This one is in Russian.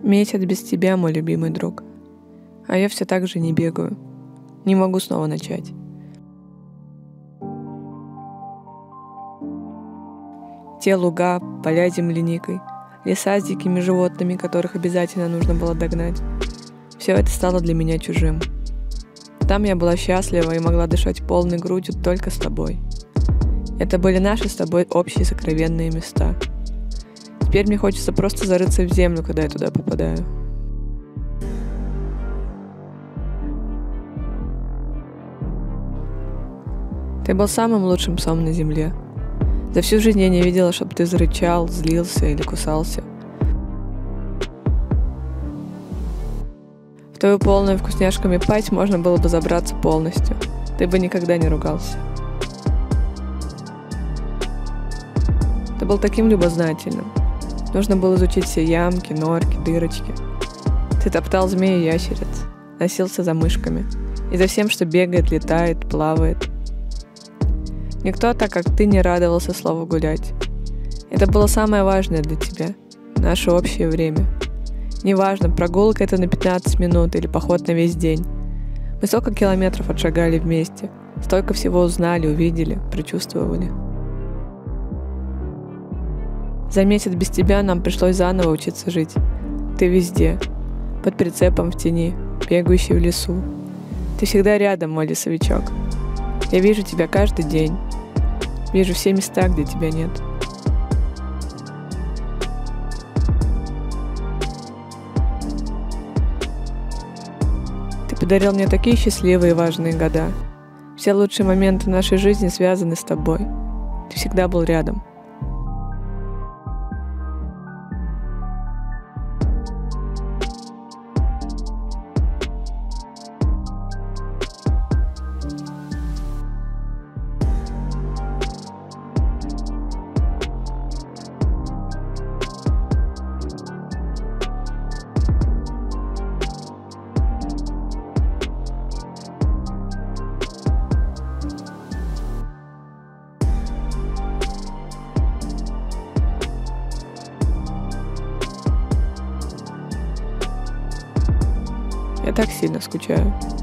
Месяц без тебя, мой любимый друг. А я все так же не бегаю. Не могу снова начать. Те луга, поля земляникой, леса с дикими животными, которых обязательно нужно было догнать. Все это стало для меня чужим. Там я была счастлива и могла дышать полной грудью только с тобой. Это были наши с тобой общие сокровенные места. Теперь мне хочется просто зарыться в землю, когда я туда попадаю. Ты был самым лучшим псом на земле. За всю жизнь я не видела, чтобы ты зарычал, злился или кусался. В твою полную вкусняшками пасть можно было бы забраться полностью. Ты бы никогда не ругался. Ты был таким любознательным. Нужно было изучить все ямки, норки, дырочки. Ты топтал змеи и ящериц, носился за мышками и за всем, что бегает, летает, плавает. Никто так, как ты, не радовался слову «гулять». Это было самое важное для тебя, наше общее время. Неважно, прогулка это на 15 минут или поход на весь день. Мы столько километров отшагали вместе, столько всего узнали, увидели, прочувствовали. За месяц без тебя нам пришлось заново учиться жить. Ты везде, под прицепом в тени, бегающий в лесу. Ты всегда рядом, мой лесовичок. Я вижу тебя каждый день. Вижу все места, где тебя нет. Ты подарил мне такие счастливые и важные года. Все лучшие моменты нашей жизни связаны с тобой. Ты всегда был рядом. Я так сильно скучаю.